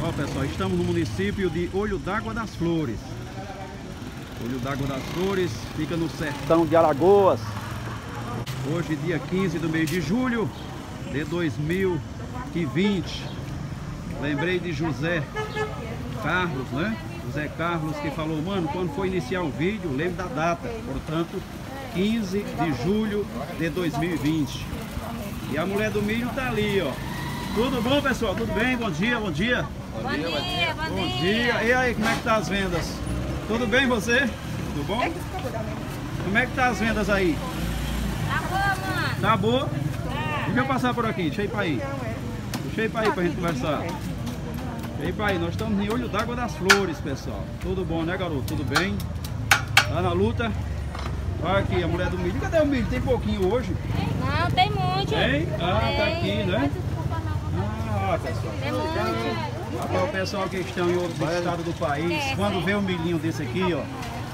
Ó, pessoal, estamos no município de Olho d'Água das Flores. Olho d'Água das Flores fica no sertão de Alagoas. Hoje, dia 15 do mês de julho de 2020. Lembrei de José Carlos, né? José Carlos que falou, mano, quando for iniciar o vídeo, lembre da data. Portanto, 15 de julho de 2020. E a mulher do milho tá ali, ó. Tudo bom, pessoal? Tudo bem? Bom dia, bom dia. Bom dia. Bom dia. E aí, como é que tá as vendas? Tudo bem você? Tudo bom? Como é que tá as vendas aí? Tá boa, mano. Tá boa? Deixa eu passar por aqui, deixa eu ir pra aí. Deixa eu ir pra aí pra gente conversar. Deixa eu ir pra aí, nós estamos em Olho d'Água das Flores, pessoal. Tudo bom, né, garoto? Tudo bem? Tá na luta? Olha aqui, a mulher do milho. Cadê o milho? Tem pouquinho hoje? Não, tem muito. Tem? Ah, tá aqui, né? Ah, pessoal. Tem muito. Para o pessoal que estão em outros estados do país, quando vê um milhinho desse aqui, ó,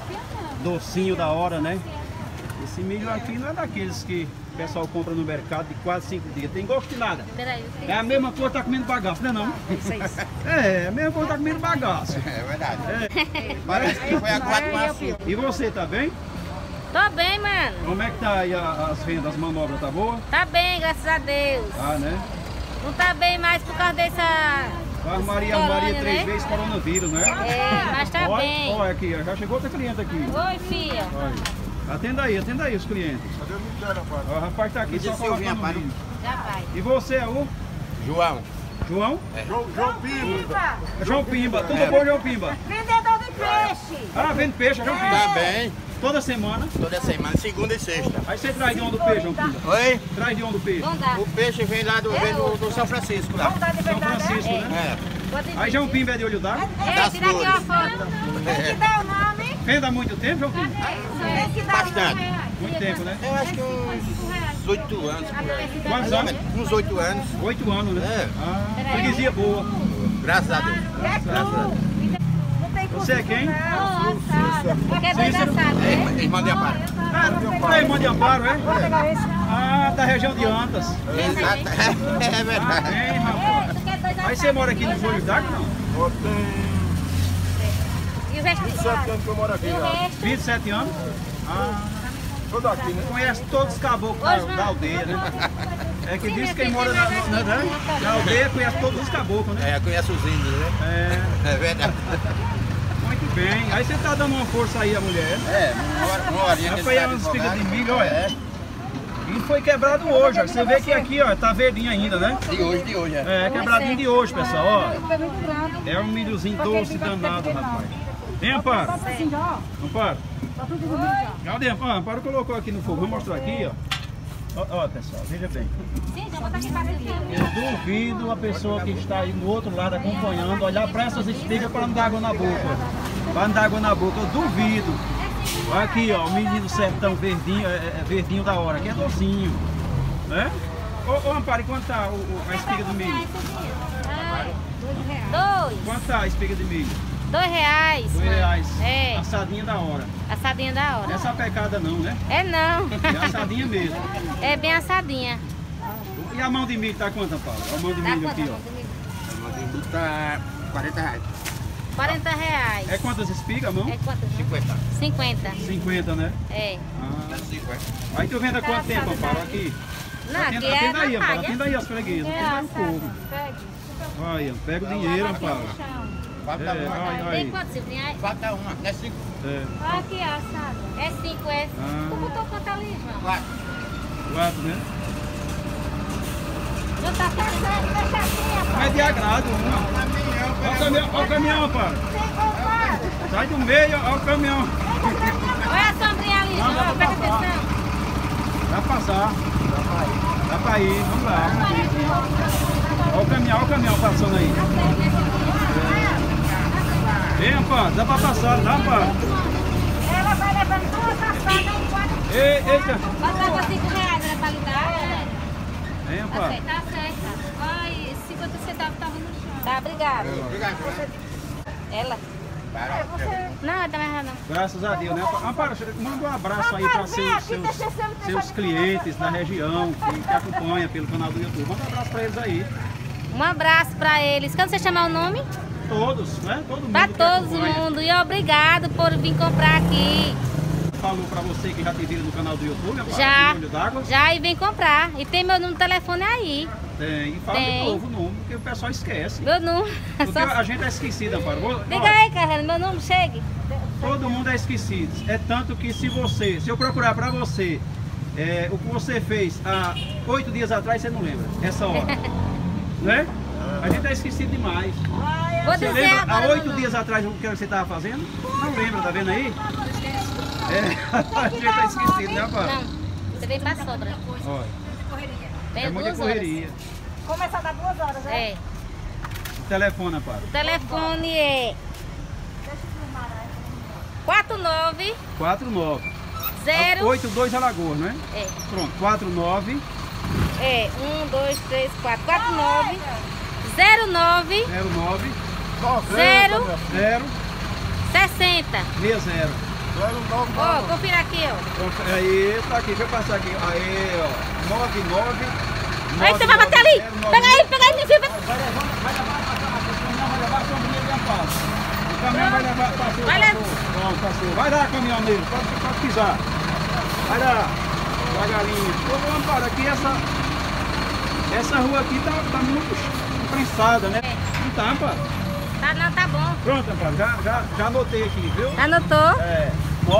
docinho da hora, né? Esse milho aqui não é daqueles que o pessoal compra no mercado de quase 5 dias. Tem gosto de nada. É a mesma coisa que tá comendo bagaço, não é não? É a mesma coisa que tá comendo bagaço. É verdade. É. Parece que foi a 4 maço. E você, tá bem? Tô bem, mano. Como é que tá aí as vendas, as manobras, tá boa? Tá bem, graças a Deus. Ah, né? Não tá bem mais por causa dessa... A Maria Corona, 3 né? vezes coronavírus, né? É, mas tá Olha, bem. olha aqui, ó, já chegou outra cliente aqui. Oi, filha. Olha. Atenda aí os clientes. Ó, o rapaz tá aqui só colocando o milho. Já vai. E você é o João. João? É. João Pimba. João Pimba. Tudo bom, João Pimba? Vendedor de peixe. Ah, vende peixe, João Pimba. Tá bem. Toda semana. Toda semana, segunda e sexta. Aí você traz de onde o peixe, João Pimba? Oi? Traz de onde o peixe? Vamos dar. O peixe vem lá do São Francisco lá. São Francisco, né? É. Aí João Pimba é de Olho d'Água? Das Tira aqui uma Flores. foto. Tem que dar o nome. Vende há muito tempo, João Pimba? Tem que dar o Bastante. nome. Muito tempo, né? Eu acho que uns 8 anos. por aí. Quantos anos? Uns 8 anos. 8 anos, né? É. Ah, freguesia boa. Graças a Deus. É Graças a Deus. Não tem Você é quem? Porque é dois assados, É, né? irmã de Amparo. Ah, irmã de Amparo, é? Ah, da região de Antas. É verdade. Bem, rapaz. Tu quer dois Aí você assados? mora aqui no Olho d'Água, não? E o vestibular? que eu moro aqui. E o resto? 27 anos? Ah, Todo aqui, né? conhece todos os caboclos da aldeia, né? É que diz que quem mora na aldeia conhece todos os caboclos, né? É, conhece os índios, né? É, É verdade. muito bem. Aí você tá dando uma força aí à mulher. É, uma horinha que Foi umas espigas de milho, olha. E foi quebrado hoje, ó. Você vê que aqui, ó, tá verdinho ainda, né? De hoje, é. É, quebradinho de hoje, pessoal, ó. É um milhozinho doce danado, rapaz. Vem, Amparo. Amparo. Cadê, Amparo? Amparo colocou aqui no fogo. Vou mostrar aqui, ó. Ó, pessoal, veja bem. Sim, já botar aqui pra dentro. Eu duvido a pessoa que está aí do outro lado acompanhando olhar para essas espigas para não dar água na boca. Para não dar água na boca, eu duvido. Olha aqui, ó, o milho do sertão verdinho, verdinho da hora, que é docinho. Né? Ô, Amparo, e quanto tá a espiga do milho? Dois. Quanto tá a espiga de milho? R$2. R$2. É. Assadinha da hora. Assadinha da Não hora. é essa pecada não, né? É não. É assadinha mesmo. É bem assadinha. E a mão de milho tá quanto, Amparo? A mão de Dá milho quanto? aqui, ó. O tem tá R$40. R$40. É quantas espigas a mão? É quanto? 50. 50. 50, né? É. Ah. 50. Aí tu vende há quanto tempo, Amparo? Aqui? Não, aqui é Atenda aí, na Amparo. palha. Atenda aí as freguesas. Atenda aí o povo. Olha, pega o dinheiro, Amparo. Falta É, uma. olha Tem aí. quanto, Silvinha? Falta uma. É 5. É, Aqui, assado. É 5, é. Ah. Tu botou quanto ali, João? 4. 4, né? Não tá fazendo. Não é de agrado, né? Olha o caminhão, Amparo. Sai do meio, olha o caminhão. Olha a sombrinha ali, Não, dá João. pra Presta passar. atenção. Vai passar. Dá pra ir, vamos lá. Olha o caminhão passando aí. Vem, Amparo, dá pra passar, dá, Amparo? Ela vai levando duas assadas enquanto... Eita! Bota pra R$5, né, pra lhe dar. Vem, Tá Amparo. certo, tá certo. Ai, 50 centavos tava no chão. Tá, obrigada. Obrigado. Ela? Não, tá mais errado não. Graças a Deus, né? Amparo, manda um abraço aí para seus clientes da região que acompanham pelo canal do YouTube. Manda um abraço para eles aí. Um abraço pra eles. Quando você chamar o nome? Todos, né? Todo mundo. Pra que todo acompanha. mundo. E obrigado por vir comprar aqui. Falou pra você que já te viram no canal do YouTube, Amparo? Já. Olho d'Água? Já, e vem comprar. E tem meu número de telefone aí. Tem. E fala Tem. de novo o número, porque o pessoal esquece. Meu número. Porque a gente é esquecido, Amparo. Liga aí, Carrera. Meu número, chegue. Todo mundo é esquecido. É tanto que se eu procurar pra você o que você fez há 8 dias atrás, você não lembra. Essa hora. Né? A gente é esquecido demais. Vou Você dizer lembra agora há meu 8 número. dias atrás o que você estava fazendo? Não lembra, tá vendo aí? A gente é esquecido, né, Amparo? Não, você vem pra sobra. Olha, Vem é muita 2 horas. correria. Começa a dar 2 horas, né? É. O telefone, Amparo. O telefone é 49 49. 0 82 Alagoas, né? é, Pronto, 49 é 1, 2, 3, 4, 49 09 09 0 0 60. 60. Ó, confira aqui, ó. Pronto, aí, tá aqui, deixa eu passar aqui. Aí, ó, 99. Aí você vai bater ali. Pega aí, me filma. O caminhão vai levar, passou. Vai levar. Pronto, passou. Vai lá, caminhoneiro, pode pisar. Vai lá, devagarinho. Ô, Amparo, aqui essa rua aqui tá muito prensada, né? Não tá, Amparo? Tá, não, tá bom. Pronto, Amparo, já anotei aqui, viu? Anotou? É,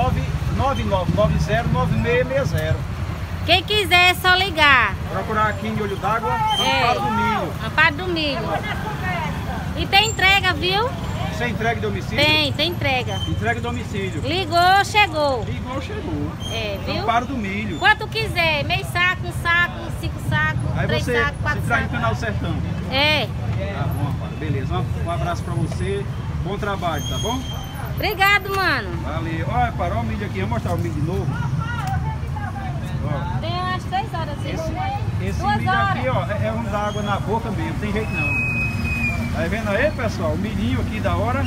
999909660. Quem quiser é só ligar. Procurar aqui em Olho d'Água, É. Amparo do Milho. Amparo do Milho. E tem entrega, viu? Você entrega em domicílio? Tem entrega. Entrega em domicílio. Ligou, chegou. Ligou, chegou. É, viu? Amparo do Milho. Quanto quiser, meio saco, 1 saco, 5 sacos, Aí 3 você sacos, 4 se traz no sacos. canal Sertão. É. Tá bom, Amparo. Beleza. Um abraço pra você. Bom trabalho, tá bom? Obrigado, mano. Valeu. Olha, Amparo, olha o milho aqui. Vou mostrar o milho de novo. Ó, Tem umas 3 horas. esse 2 milho horas. aqui, ó, é um da água na boca mesmo. Não tem jeito não. Tá vendo aí, pessoal? O milhinho aqui da hora.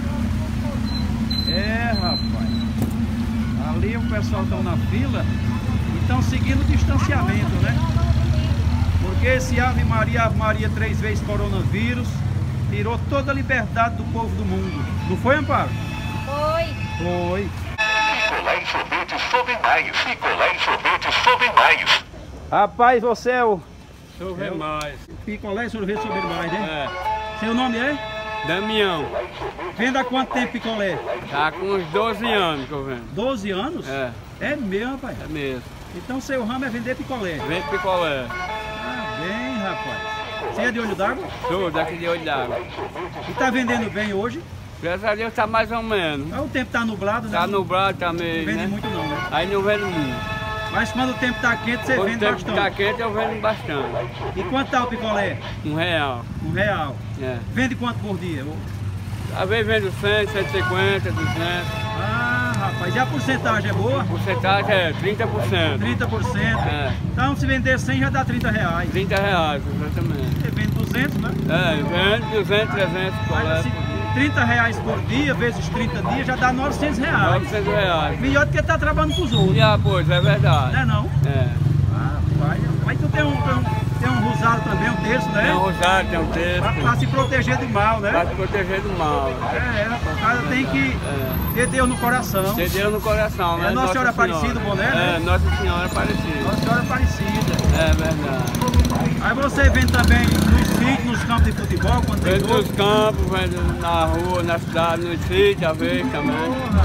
É, rapaz. Ali o pessoal estão na fila e estão seguindo o distanciamento, né? Porque esse Ave Maria 3 vezes coronavírus tirou toda a liberdade do povo do mundo. Não foi, Amparo? Foi. Foi. Picolé e sorvete sob maios. Picolé e sorvete sob maios. Rapaz, você é o Chover mais. picolé e sorvete sobre mais, né? É. Seu nome é? Damião. Vende há quanto tempo picolé? Tá com uns 12 anos que eu vendo. 12 anos? É, É mesmo, rapaz. é mesmo. Então seu ramo é vender picolé. Vende picolé. Ah, bem, rapaz. Você é de Olho d'Água? Sou daqui de Olho d'Água. E tá vendendo bem hoje? Graças a Deus tá mais ou menos. Ah, o tempo tá nublado, né? Tá nublado, tá Não meio, vende né? muito não, né? Aí não vendo muito. Mas quando o tempo tá quente, você Quando o vende tempo bastante. tá quente, eu vendo bastante. E quanto tá o picolé? R$1. R$1. É. Vende quanto por dia? Às vezes vendo 100, 150, 200. Ah, rapaz. E a porcentagem é boa? A porcentagem é 30%. 30%. É. Então se vender 100 já dá R$30. R$30, exatamente. Você vende 200, né? É, vendo 200, 300 Mas picolé assim, por dia. R$30 por dia, vezes 30 dias, já dá R$900. R$900. Melhor do que tá trabalhando com os outros. E pois, é verdade. Não é não? É. Ah, rapaz. Mas tu tem um rosário também, um terço, né? Tem um rosário, tem um texto. Pra se proteger do mal, né? Pra se proteger do mal. O cara tem que ter Deus no coração. Ter Deus no coração, né? É Nossa Senhora Aparecida, o boné, né? É, Nossa Senhora Aparecida. Nossa Senhora Aparecida. É verdade. Aí você vem também nos sítios, nos campos de futebol, quando tem Vendo jogo. nos campos, vendo na rua, na cidade, nos sítios, às vezes também.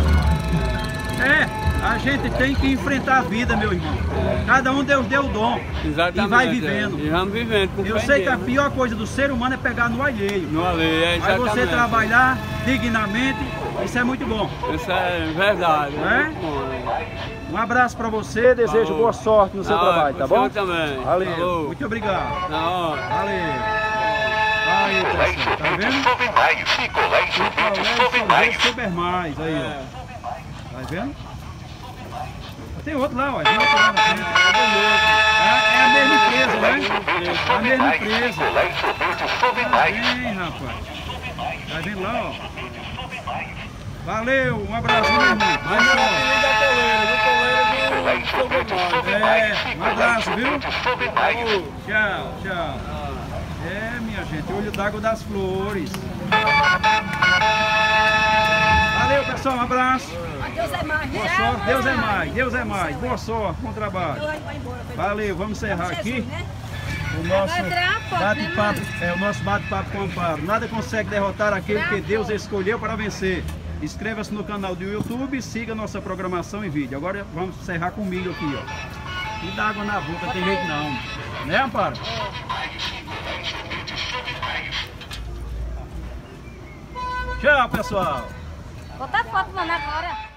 A gente tem que enfrentar a vida, meu irmão. Cada um Deus deu o dom. Exatamente. E vai vivendo. E vamos vivendo. com Eu fé em sei que a Deus, né? pior coisa do ser humano é pegar no alheio. No alheio, é Aí exatamente. você trabalhar dignamente, isso é muito bom. Isso é verdade. É? Muito bom, né? Um abraço pra você, desejo Falou. boa sorte no seu Na hora, trabalho, tá pro bom? senhor também. Valeu, Falou. muito obrigado. Na hora. Valeu. Aí, Picolé e pessoal, tá sorvete vendo? sob maios. Picolé e sorvete sob maios. Super mais, aí, É. ó. Tá vendo? Tem outro lá, ó. Tem outro lá na frente. É a mesma empresa, né? É a mesma empresa. Picolé e sorvete sob maios. Bem, rapaz. Tá vendo lá, ó? Valeu, um abraço, meu irmão. Mas meu apelido é Toledo, do Toledo do Sobremais. Um abraço, viu? Sob maios. Tchau, tchau. É, minha gente, olho d'água das flores. Valeu, pessoal, um abraço. Deus é mais. Boa sorte, Deus é mais, Deus é mais. Boa sorte, bom trabalho. Valeu, vamos encerrar aqui o nosso bate-papo, o nosso bate-papo com o Amparo. Nada consegue derrotar aquele que Deus escolheu para vencer. Inscreva-se no canal do YouTube, siga nossa programação em vídeo. Agora vamos encerrar com milho aqui, ó. E dá água na boca, tem jeito não. Né, Amparo? Tchau, pessoal. Bota foto, mano, agora.